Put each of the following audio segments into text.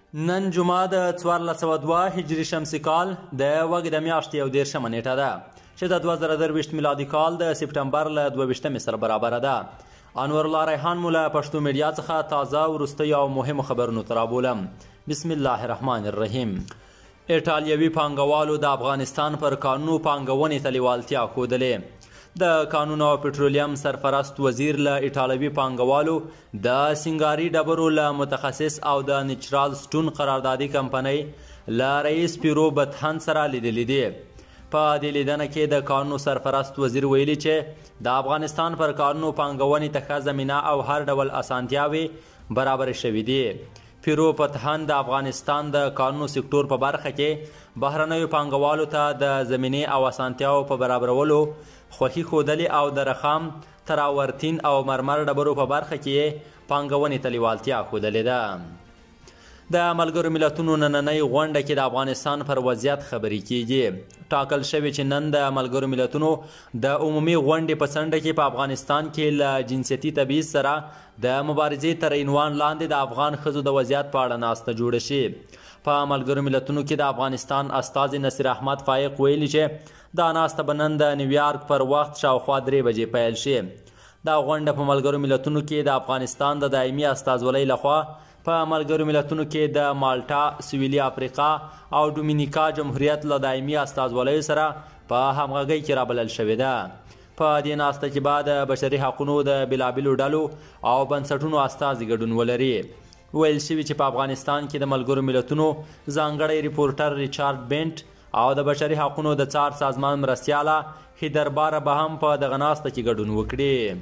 نن جمعه د 1402 هجري شمسي کال د وګ د میاشتې 11 نیټه ده چې د 2023 میلادي کال د سپټمبر له 22 سره برابر ده. انور الله ریحان مو له پښتو میډیا څخه تازه وروستي او مهم خبرونه ترابولم. بسم الله الرحمن الرحیم. ایټالیوي پانګوالو د افغانستان پر قانون پانګونې ته لیوالتیا ښودلې. د قانون او پټرولیم سرپرست وزیر له ایټالوي پانګوالو د سنګاري ډبرو له متخصص او د نیچرال سټون قراردادي کمپنۍ له رئیس پیرو بتهن سره لیدلي دي. په دې لیدنه کې د قانون سرپرست وزیر ویلي چې د افغانستان پر قانون پانګونې ته ښه زمینه او هر ډول اسانتیاوې برابر شوي دي. پیرو بتهن د افغانستان د قانون سکتور په برخه کې بهرنیو پانګوالو ته د زمینې او اسانتیاو په برابرولو خوښي ښودلې او د رخام تراورتین او مرمر ډبرو په برخه کې پانګونې ته لیوالتیا ښودلې ده. د ملګرو ملتونو نننۍ غونډه کې د افغانستان پر وضعیت خبرې کیږي. ټاکل شوی چې نن د ملګرو ملتونو د عمومي غونډې په څنډه کې په افغانستان کې له جنسیتي تبعیض سره د مبارزې تر عنوان لاندې د افغان ښځو د وضعیت په اړه ناسته جوړه شي. په ملګرو ملتونو کې د افغانستان استازي نصیر احمد فایق ویلي چې دا ناسته به نن د نیویارک پر وخت شاوخوا 3 بجې پیل شي. دا غونډه په ملګرو ملتونو کې د افغانستان د دایمي استازولۍ لخوا په ملګرو ملتونو کې د مالټا، سویلي افریقا او ډومینیکا جمهوریت له دایمي استازولیو سره په همغږۍ کې رابلل شوې ده. په دې ناسته کې به د بشري حقونو د بېلابېلو ډلو او بنسټونو استازي ګډون ولري. ویل شوي چې په افغانستان کې د ملګرو ملتونو ځانګړی ریپورټر ریچارډ بینټ او د بشري حقونو د څار سازمان مرستیاله هیدر باره به هم په دغه ناسته کې ګډون وکړي.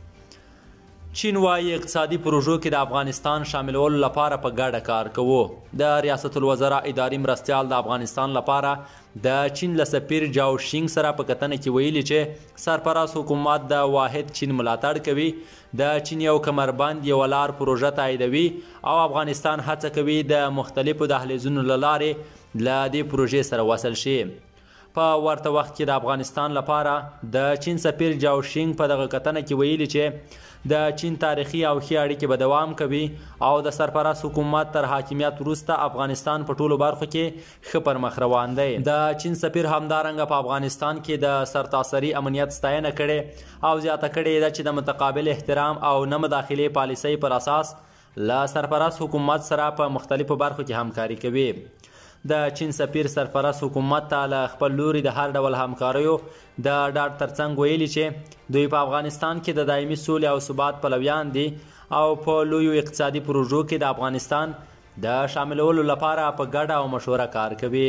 چین وايي اقتصادي پروژو کې د افغانستان شاملولو لپاره په ګډه کار کوو. د ریاست الوزرا اداري مرستیال د افغانستان لپاره د چین له سفیر جاو شینګ سره په کتنه کې ویلي چې سرپرست حکومت د واحد چین ملاتړ کوي. د چین یو کمربند یو لار پروژه تاییدوي او افغانستان هڅه کوي د مختلفو دهلیزونو له لارې له دې پروژې سره وصل شي. په ورته وخت کې د افغانستان لپاره د چین سفیر جاو شینګ په دغه کتنه کې ویلي چې د چین تاریخي او ښې اړیکې به دوام کوي او د سرپرست حکومت تر حاکمیت وروسته افغانستان په ټولو برخو کې ښه پرمخ روان دی. د چین سفیر همدارنګه په افغانستان کې د سرتاسري امنیت ستاینه کړې او زیاته کړې ده چې د متقابل احترام او نه مداخلې پالیسۍ پر اساس له سرپرست حکومت سره په مختلفو برخو کې همکاري کوي. د چین سفیر سرپرست حکومت ته له خپل لوري د هر ډول همکاریو د ډاډ ترڅنګ ویلي چې دوی په افغانستان کې د دایمي سولې او ثبات پلویان دي او په لویو اقتصادي پروژو کې د افغانستان د شاملولو لپاره په ګډه او مشوره کار کوي.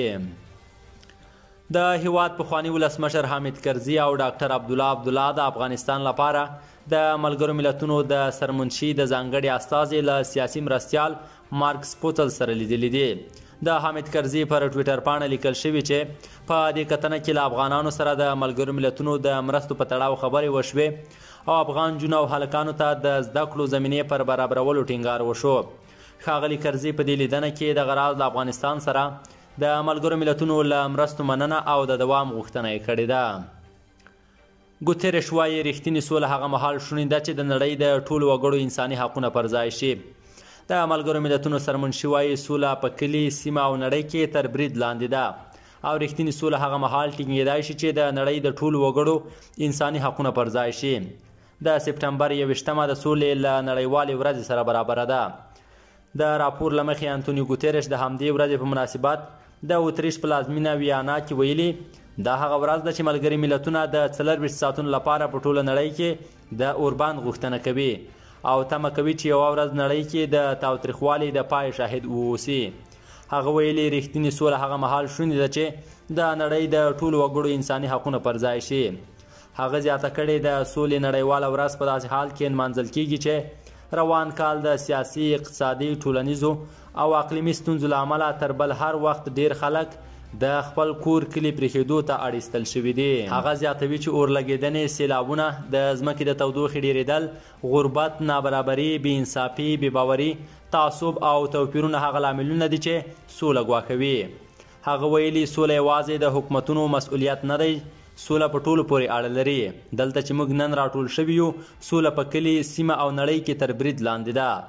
د هیواد پخوانی ولسمشر حامد کرزي او ډاکټر عبدالله د افغانستان لپاره د ملګرو ملتونو د سرمنشي د ځانګړي استازي له سیاسي مرستیال مارک سپوتل سره لیدلي دي. د حامد کرزي پر ټویټر پاڼه لیکل شوي چې په دې کتنه کې له افغانانو سره د ملګرو ملتونو د مرستو په تړاو خبرې وشوې او افغان جونو او هلکانو ته د زده کړو زمینې پر برابرولو ټینګار وشو. ښاغلي کرزي په دې لیدنه کې دغه راز د افغانستان سره د ملګرو ملتونو له مرستو مننه او د دوام غوښتنه یې کړې ده. ګوتریش وایي رښتینې سوله هغه مهال شونې ده چې د نړۍ د ټولو وګړو انساني حقونه پر ځای شي. د ملګرو ملتونو سرمنشي وایي سوله په کلي، سیمه او نړۍ کې تر برید لاندې ده او رښتینې سوله هغه مهال ټینګېدای شي چې د نړۍ د ټولو وګړو انساني حقونه پر ځای شي. د سپټمبر 21 د سولې له نړیوالې ورځې سره برابره ده. د راپور له مخې انتونیو ګوتریش د همدې ورځې په مناسبت د اتریش پلازمینه ویانا کې ویلي دا هغه ورځ ده چې ملګري ملتونه د 24 ساعتونو لپاره په ټوله نړۍ کې د اوربند غوښتنه کوي او تمه کوي چې یوه ورځ نړۍ کې د تاوتریخوالي د پای شاهد واوسي. هغه ویلي رښتینې سوله هغه مهال شونې ده چې د نړۍ د ټولو وګړو انساني حقونه پر ځای شي. هغه زیاته کړې د سولې نړیواله ورځ په داسې حال کې نمانځل کیږي چې روان کال د سیاسي، اقتصادي، ټولنیزو او اقلیمي ستونزو له امله تر بل هر وخت ډیر خلک د خپل کور کلي پرېښودو ته اړ ایستل شوي دي. هغه زیاتوي چې اورلګېدنې، سیلابونه، د ځمکې د تودوخې ډېرېدل، غربت، نابرابري، بې انصافي، بې باوري، تعصب او توپیرونه هغه لاملونه دي چې سوله ګواښوي. هغه ویلي سوله یوازې د حکومتونو مسؤلیت نه دی، سوله په ټولو پورې اړه لري. دلته چې موږ نن راټول شوي یو سوله په کلي، سیمه او نړۍ کې تر برید لاندې ده.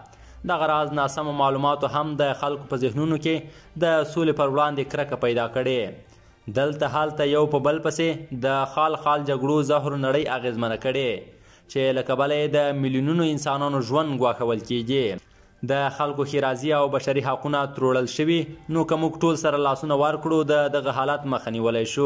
دغه راز ناسمو معلوماتو هم د خلکو په ذهنونو کې د سولې پر وړاندې کرکه پیدا کړې. دلته هلته یو په بل پسې د خال جګړو زهر نړۍ اغېزمنه کړې چې له کبله یې د میلیونونو انسانانو ژوند ګواښول کیږي. د خلکو ښېرازي او بشري حقونه تروړل شوي، نو که موږ ټول سره لاسونه ورکړو د دغه حالت مخه نیولی شو.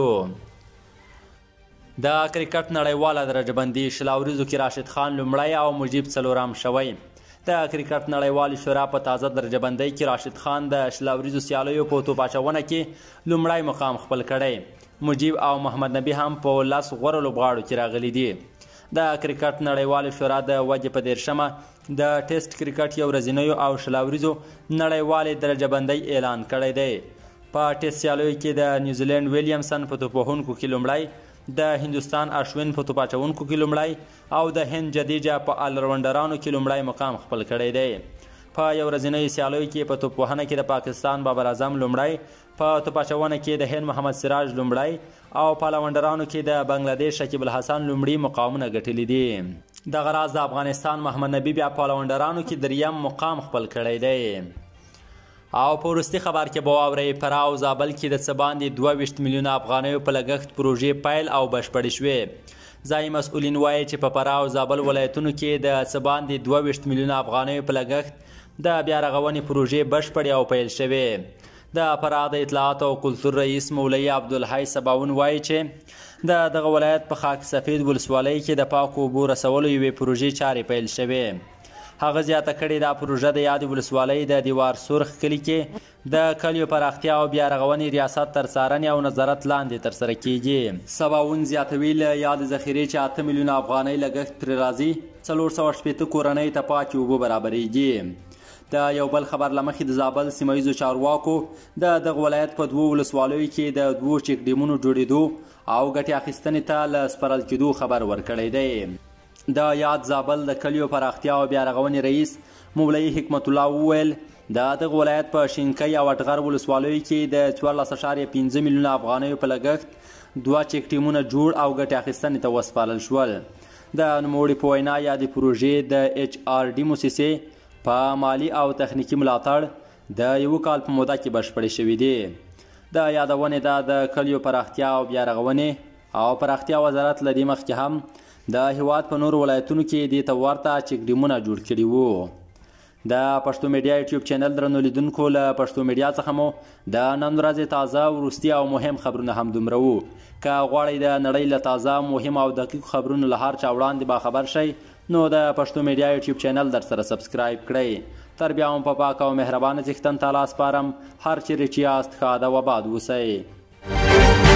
د کرکټ نړیواله درجه بندي شلاوریزو کې راشد خان لومړی او مجیب څلورم شوی. د کرکټ نړیوالې شورا په تازه درجه بندۍ کې راشد خان د شلاوریزو سیالیو په توپ اچونه کې لومړی مقام خپل کړی. مجیب او محمد نبي هم په 10 غوره لوبغاړو کې راغلي دي. د کرکټ نړیوالې شورا د وجې په 13مه د ټیسټ کرکټ یو ورځنیو او شلاوریزو نړیوالې درجه بندۍ اعلان کړی دی. په ټیسټ سیالیو کې د نیوزیلینډ ویلیمسن په توپ وهونکو کې لومړی، د هندوستان اشوین په توپ اچونکو کې لومړی او د هند جدیجه په آلراونډرانو کې لومړی مقام خپل کړی دی. په یو ورځنیو سیالیو کې په توپ وهنه کې د پاکستان بابر اعظم لومړی، په توپ اچونه کې د هند محمد سراج لومړی او په آلراونډرانو کې د بنگلادیش شکیب الحسن لومړي مقامونه ګټلي دي. دغه راز د افغانستان محمد نبي بیا په آلراونډرانو کې دریم مقام خپل کړی دی. او په وروستي خبر کې به واورئ فراه او زابل کې د څه باندې 22 میلیونه افغانیو په لګښت پروژې پیل او بشپړې شوې. ځایي مسؤلین وایي چې په فراه او زابل ولایتونو کې د څه باندې 22 میلیونه افغانیو په لګښت د بیا رغونې پروژې بشپړې او پیل شوې. د فراه د اطلاعات او کلتور رئیس مولوي عبدالحی سباون وایي چې د دغه ولایت په خاک سفید ولسوالۍ کې د پاکو اوبو رسولو یوې پروژې چارې پیل شوې. هغه زیاته کړې دا پروژه د یادې ولسوالۍ د دیوار سرخ کلي کې د کلیو پراختیا او بیا رغونې ریاست تر څارنې او نظارت لاندې ترسره کیږي. سباون زیاتوي له یادې ذخیرې چې 8 میلیونه افغانۍ لګښت پرې راځي 480 کورنۍ ته پاکې اوبه برابریږي. د یو بل خبر له مخې د زابل سیمه ییزو چارواکو د دغه ولایت په 2 ولسوالیو کې د 2 چیک ډیمونو جوړېدو او ګټې اخیستنې ته له سپارل کېدو خبر ورکړی دی. د یاد زابل د کلیو پراختیا او بیا رغونې رئیس مولوي حکمت الله وویل د دغه ولایت په شینکۍ او اټغر ولسوالیو کې د 14.5 میلیونه افغانیو په لګښت 2 چیک ډیمونه جوړ او ګټې اخیستنې ته وسپارل شول. د نوموړي په وینا یادې پروژې د HRD موسسې په مالی او تخنیکي ملاتړ د یو کال په موده کې بشپړې شوې دي. د یادونې د کلیو پراختیا او بیا رغونې او پراختیا وزارت له دې مخکې هم د هیواد په نورو ولایتونو کې دې ته ورته چیک ډیمونه جوړ کړي وو. د پښتو میډیا یوټیوب چینل درنو لیدونکو له پښتو میډیا څخه مو د نن ورځې تازه وروستي او مهم خبرونه هم دومره وو. که غواړئ د نړۍ له تازه مهم او دقیق خبرونو له هر چا وړاندې باخبر شئ نو د پښتو میډیا یوټیوب چینل در سره سبسکرایب کړئ. تر بیا هم په پاک او مهربانه څښتن تعالی سپارم. هر چیرې چې یاست ښاد او آباد اوسئ.